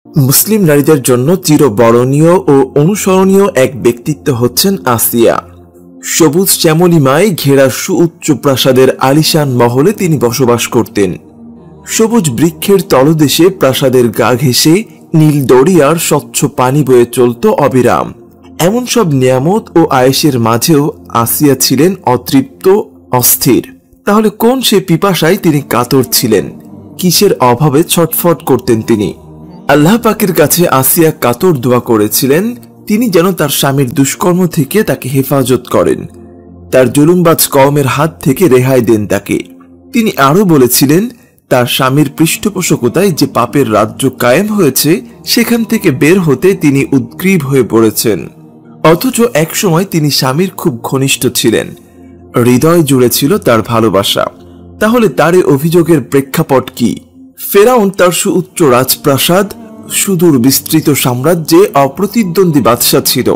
মুসলিম নারীদের জন্য চিরবরণীয় ও অনুসরণীয় এক ব্যক্তিত্ব হচ্ছেন আসিয়া। সবুজ শ্যামলিমায় ঘেরা সুউচ্চ প্রাসাদের আলিশান মহলে তিনি বসবাস করতেন। সবুজ বৃক্ষের তলদেশে প্রাসাদের গা ঘেঁষে নীল দরিয়ার স্বচ্ছ পানি বয়ে চলত অবিরাম। এমন সব নিয়ামত ও আয়েশের মাঝেও আসিয়া ছিলেন অতৃপ্ত, অস্থির। তাহলে কোন সে পিপাসায় তিনি কাতর ছিলেন? কিসের অভাবে ছটফট করতেন তিনি? আল্লাহ পাকের কাছে আসিয়া কাতর দোয়া করেছিলেন তিনি যেন তার স্বামীর দুষ্কর্ম থেকে তাকে হেফাজত করেন, তার জুলুমবাজ কওমের হাত থেকে রেহাই দেন তাকে। তিনি আরো বলেছিলেন তার স্বামীর পৃষ্ঠপোষকতায় যে পাপের রাজ্য কায়েম হয়েছে সেখান থেকে বের হতে তিনি উদ্গ্রীব হয়ে পড়েছেন। অথচ একসময় তিনি স্বামীর খুব ঘনিষ্ঠ ছিলেন, হৃদয় জুড়ে ছিল তার ভালোবাসা। তাহলে তার এই অভিযোগের প্রেক্ষাপট কি? ফেরাউন তার সুউচ্চ রাজপ্রাসাদ, সুদূর বিস্তৃত সাম্রাজ্যে অপ্রতিদ্বন্দ্বী বাদশা ছিল।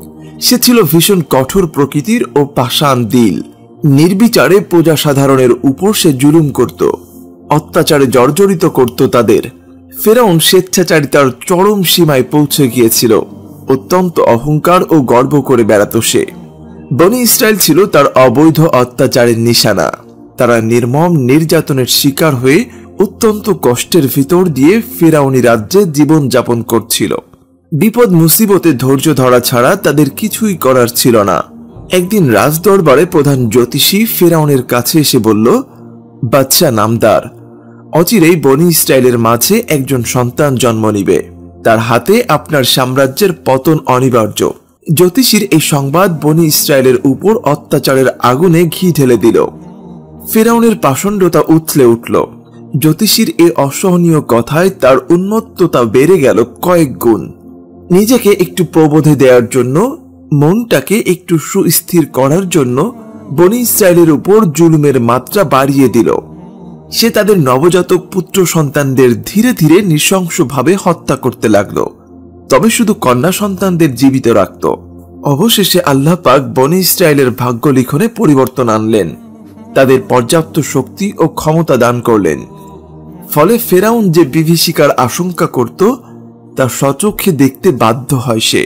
সে ছিল ভীষণ কঠোর প্রকৃতির ও পাষাণ দিল। নির্বিচারে প্রজা সাধারণের উপর সে জুলুম করত, অত্যাচারে জর্জরিত করত তাদের। ফেরাউন স্বেচ্ছাচারিতার চরম সীমায় পৌঁছে গিয়েছিল। অত্যন্ত অহংকার ও গর্ব করে বেড়াত সে। বনি ইসরায়েল ছিল তার অবৈধ অত্যাচারের নিশানা। তারা নির্মম নির্যাতনের শিকার হয়ে অত্যন্ত কষ্টের ভিতর দিয়ে ফেরাউনি রাজ্যে জীবন যাপন করছিল। বিপদ মুসিবতে ধৈর্য ধরা ছাড়া তাদের কিছুই করার ছিল না। একদিন রাজদরবারে প্রধান জ্যোতিষী ফেরাউনের কাছে এসে বলল, বাদশা নামদার, অচিরেই বনি ইসরায়েলের মাঝে একজন সন্তান জন্ম নিবে। তার হাতে আপনার সাম্রাজ্যের পতন অনিবার্য। জ্যোতিষীর এই সংবাদ বনি ইসরায়েলের উপর অত্যাচারের আগুনে ঘি ঢেলে দিল। ফেরাউনের পাষণ্ডতা উথলে উঠল। জ্যোতিষীর এই অসহনীয় কথায় তার উন্মত্ততা বেড়ে গেল কয়েক গুণ। নিজেকে একটু প্রবোধে দেওয়ার জন্য, মনটাকে একটু সুস্থির করার জন্য বনি ইসরায়েলের উপর জুলুমের মাত্রা বাড়িয়ে দিল। সে তাদের নবজাতক পুত্র সন্তানদের ধীরে ধীরে নৃশংসভাবে হত্যা করতে লাগলো, তবে শুধু কন্যা সন্তানদের জীবিত রাখত। অবশেষে আল্লাহ পাক বনি ইসরায়েলের ভাগ্য লিখনে পরিবর্তন আনলেন, তাদের পর্যাপ্ত শক্তি ও ক্ষমতা দান করলেন। ফলে ফেরাউন যে বিভীষিকার আশঙ্কা করত তা স্বচক্ষে দেখতে বাধ্য হয় সে।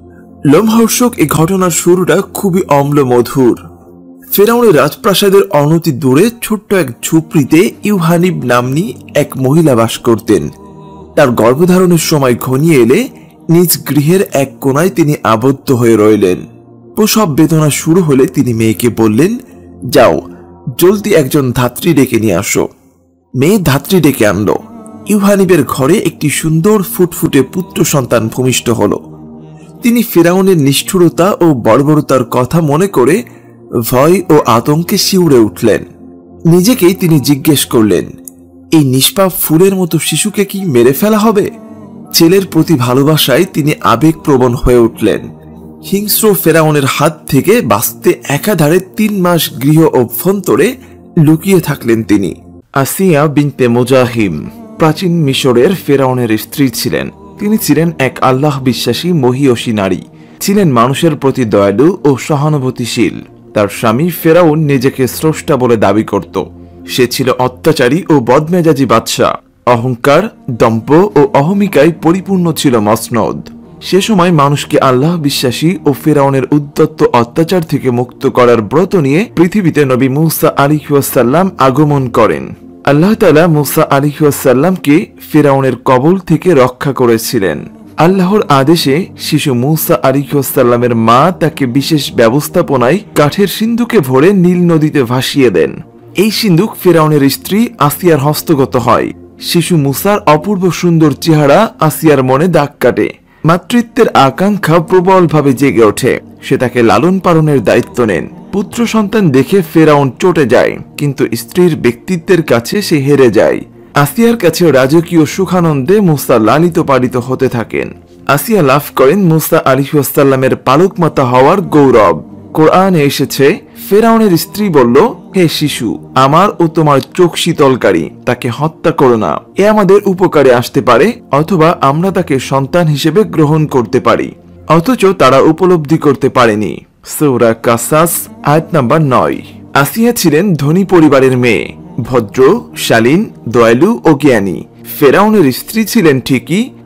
লোমহর্ষক এই ঘটনার শুরুটা খুবই অম্ল মধুর। ফেরাউনের রাজপ্রাসাদের অনতি দূরে ছোট্ট এক ঝুপড়িতে ইউহানিব নাম্নী এক মহিলা বাস করতেন। তার গর্ভধারণের সময় ঘনিয়ে এলে নিজ গৃহের এক কোণায় তিনি আবদ্ধ হয়ে রইলেন। প্রসব বেদনা শুরু হলে তিনি মেয়েকে বললেন, যাও জলদি একজন ধাত্রী ডেকে নিয়ে আসো। মেয়ে ধাত্রী ডেকে আনলো। ইউহানিবের ঘরে একটি সুন্দর ফুটফুটে পুত্র সন্তান ভূমিষ্ঠ হল। তিনি ফেরাউনের নিষ্ঠুরতা ও বর্বরতার কথা মনে করে ভয় ও আতঙ্কে শিউরে উঠলেন। নিজেকেই তিনি জিজ্ঞেস করলেন, এই নিষ্পাপ ফুলের মতো শিশুকে কি মেরে ফেলা হবে? ছেলের প্রতি ভালোবাসায় তিনি আবেগপ্রবণ হয়ে উঠলেন। হিংস্র ফেরাউনের হাত থেকে বাঁচতে একাধারে 3 মাস গৃহ অভ্যন্তরে লুকিয়ে থাকলেন তিনি। আসিয়া বিনতে মুজাহিম প্রাচীন মিশরের ফেরাউনের স্ত্রী ছিলেন। তিনি ছিলেন এক আল্লাহ বিশ্বাসী মহিয়সী নারী, ছিলেন মানুষের প্রতি দয়ালু ও সহানুভূতিশীল। তার স্বামী ফেরাউন নিজেকে স্রষ্টা বলে দাবি করত। সে ছিল অত্যাচারী ও বদমেজাজি বাদশা। অহংকার, দম্ভ ও অহমিকায় পরিপূর্ণ ছিল মসনদ। সে সময় মানুষকে আল্লাহ বিশ্বাসী ও ফেরাউনের উদ্যত্ত অত্যাচার থেকে মুক্ত করার ব্রত নিয়ে পৃথিবীতে নবী মূসা আলাইহিসসালাম আগমন করেন। আল্লাহ তাআলা মূসা আলাইহিসসালামকে ফেরাউনের কবল থেকে রক্ষা করেছিলেন। আল্লাহর আদেশে শিশু মূসা আলাইহিসসালামের মা তাকে বিশেষ ব্যবস্থাপনায় কাঠের সিন্ধুকে ভরে নীল নদীতে ভাসিয়ে দেন। এই সিন্ধুক ফেরাউনের স্ত্রী আসিয়ার হস্তগত হয়। শিশু মূসার অপূর্ব সুন্দর চেহারা আসিয়ার মনে দাগ কাটে। মাতৃত্বের আকাঙ্ক্ষা প্রবলভাবে জেগে ওঠে। সে তাকে লালন পালনের দায়িত্ব নেন। পুত্র সন্তান দেখে ফেরাউন চটে যায়, কিন্তু স্ত্রীর ব্যক্তিত্বের কাছে সে হেরে যায়। আসিয়ার কাছে রাজকীয় সুখানন্দে মূসা লালিত পালিত হতে থাকেন। আসিয়া লাভ করেন মূসা আলাইহিসসালামের পালক মাতা হওয়ার গৌরব। কোরআনে এসেছে, ফেরাউনের স্ত্রী বলল, হে শিশু, আমার ও তোমার চোখ শীতলকারী, তাকে হত্যা করো না। এ আমাদের উপকারে আসতে পারে, অথবা আমরা তাকে সন্তান হিসেবে গ্রহণ করতে পারি। অথচ তারা উপলব্ধি করতে পারেনি। সূরা কাসাস আয়াত নাম্বার 9। আসিয়া ছিলেন ধনী পরিবারের মেয়ে, ভদ্র, শালীন, দয়ালু ও জ্ঞানী। ফেরাউনের স্ত্রী ছিলেন ঠিকই,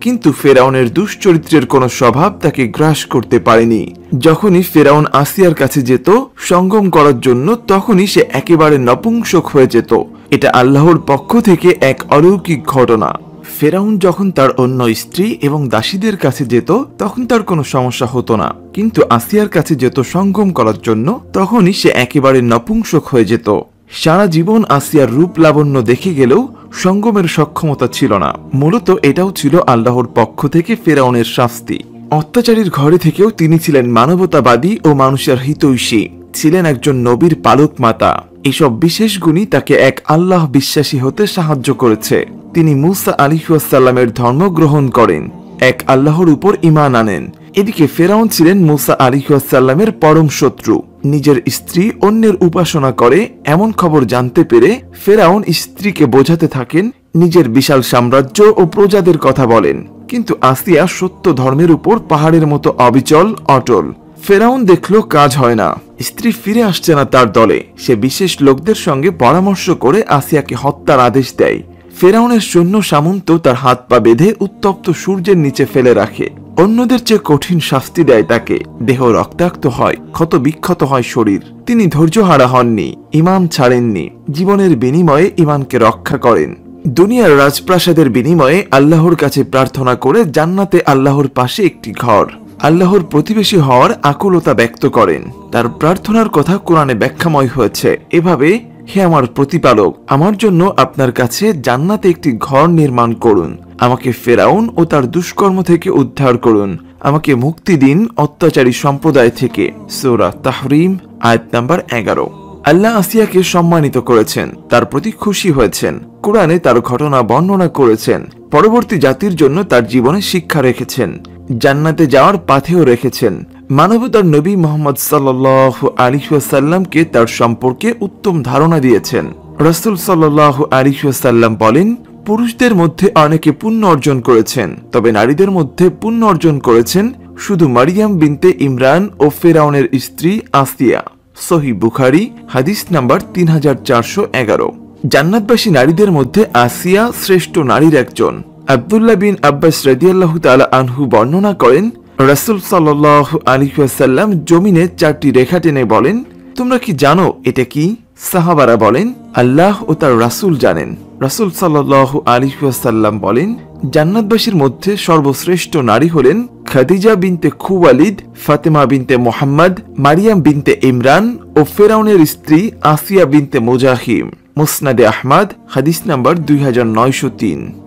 কিন্তু ফেরাউনের দুশ্চরিত্রের কোনো স্বভাব তাকে গ্রাস করতে পারেনি। যখনই ফেরাউন আসিয়ার কাছে যেত সঙ্গম করার জন্য, তখনই সে একেবারে নপুংসক হয়ে যেত। এটা আল্লাহর পক্ষ থেকে এক অলৌকিক ঘটনা। ফেরাউন যখন তার অন্য স্ত্রী এবং দাসীদের কাছে যেত তখন তার কোনো সমস্যা হতো না, কিন্তু আসিয়ার কাছে যেত সঙ্গম করার জন্য, তখনই সে একেবারে নপুংসক হয়ে যেত। সারা জীবন আসিয়ার রূপ লাবণ্য দেখে গেলেও সঙ্গমের সক্ষমতা ছিল না। মূলত এটাও ছিল আল্লাহর পক্ষ থেকে ফেরাউনের শাস্তি। অত্যাচারীর ঘরে থেকেও তিনি ছিলেন মানবতাবাদী ও মানুষের হিতৈষী, ছিলেন একজন নবীর পালক মাতা। এসব বিশেষ গুণই তাকে এক আল্লাহ বিশ্বাসী হতে সাহায্য করেছে। তিনি মুসা আলাইহিসসালামের ধর্ম গ্রহণ করেন, এক আল্লাহর উপর ঈমান আনেন। এদিকে ফেরাউন ছিলেন মুসা আলাইহিসসালামের পরম শত্রু। নিজের স্ত্রী অন্যের উপাসনা করে এমন খবর জানতে পেরে ফেরাউন স্ত্রীকে বোঝাতে থাকেন, নিজের বিশাল সাম্রাজ্য ও প্রজাদের কথা বলেন। কিন্তু আসিয়া সত্য ধর্মের উপর পাহাড়ের মতো অবিচল, অটল। ফেরাউন দেখল কাজ হয় না, স্ত্রী ফিরে আসছে না তার দলে। সে বিশেষ লোকদের সঙ্গে পরামর্শ করে আসিয়াকে হত্যার আদেশ দেয়। ফেরাউনের সৈন্য সামন্ত তার হাত পা বেঁধে উত্তপ্ত সূর্যের নিচে ফেলে রাখে। অন্যদের চেয়ে কঠিন শাস্তি দেয় তাকে। দেহ রক্তাক্ত হয়, ক্ষত বিক্ষত হয় শরীর। তিনি ধৈর্যহারা হননি, ঈমান ছাড়েননি। জীবনের বিনিময়ে ঈমানকে রক্ষা করেন। দুনিয়ার রাজপ্রাসাদের বিনিময়ে আল্লাহর কাছে প্রার্থনা করে জান্নাতে আল্লাহর পাশে একটি ঘর, আল্লাহর প্রতিবেশী হওয়ার আকুলতা ব্যক্ত করেন। তার প্রার্থনার কথা কোরআনে ব্যাখ্যাময় হয়েছে এভাবে, হে আমার প্রতিপালক, আমার জন্য আপনার কাছে জান্নাতে একটি ঘর নির্মাণ করুন। আমাকে ফেরাউন ও তার দুষ্কর্ম থেকে উদ্ধার করুন। আমাকে মুক্তি দিন অত্যাচারী সম্প্রদায় থেকে। সূরা তাহরিম আয়াত নাম্বার 11। আল্লাহ আসিয়াকে সম্মানিত করেছেন, তার প্রতি খুশি হয়েছেন। কোরআনে তার ঘটনা বর্ণনা করেছেন। পরবর্তী জাতির জন্য তার জীবনে শিক্ষা রেখেছেন, জান্নাতে যাওয়ার পাথেও রেখেছেন। মানবতার নবী মুহাম্মদ সাল্লাল্লাহু আলাইহি ওয়াসাল্লামকে তার সম্পর্কে উত্তম ধারণা দিয়েছেন। রাসূল সাল্লাল্লাহু আলাইহি ওয়াসাল্লাম বলেন, পুরুষদের মধ্যে অনেকে পুণ্য অর্জন করেছেন, তবে নারীদের মধ্যে পুণ্য অর্জন করেছেন শুধু মারিয়াম বিনতে ইমরান ও ফেরাউনের স্ত্রী আসিয়া। সহিহ বুখারী হাদিস নাম্বার 3411। জান্নাতবাসী নারীদের মধ্যে আসিয়া শ্রেষ্ঠ নারীর একজন। আব্দুল্লাহ বিন আব্বাস রাদিয়াল্লাহু তাআলা আনহু বর্ণনা করেন, রাসূল সাল্লাল্লাহু আলাইহি ওয়াসাল্লাম জমিনে 4টি রেখা টেনে বলেন, তোমরা কি জানো এটা কি? সাহাবারা বলেন, আল্লাহ ও তার রাসূল জানেন। রাসূল সাল্লাল্লাহু আলাইহি ওয়াসাল্লাম বলেন, জান্নাতবাসীর মধ্যে সর্বশ্রেষ্ঠ নারী হলেন খাদিজা বিনতে খুওয়ালিদ, ফাতেমা বিনতে মুহাম্মদ, মারিয়াম বিনতে ইমরান ও ফেরাউনের স্ত্রী আসিয়া বিনতে মুজাহিম। মুসনাদে আহমদ হাদিস নাম্বার 2903।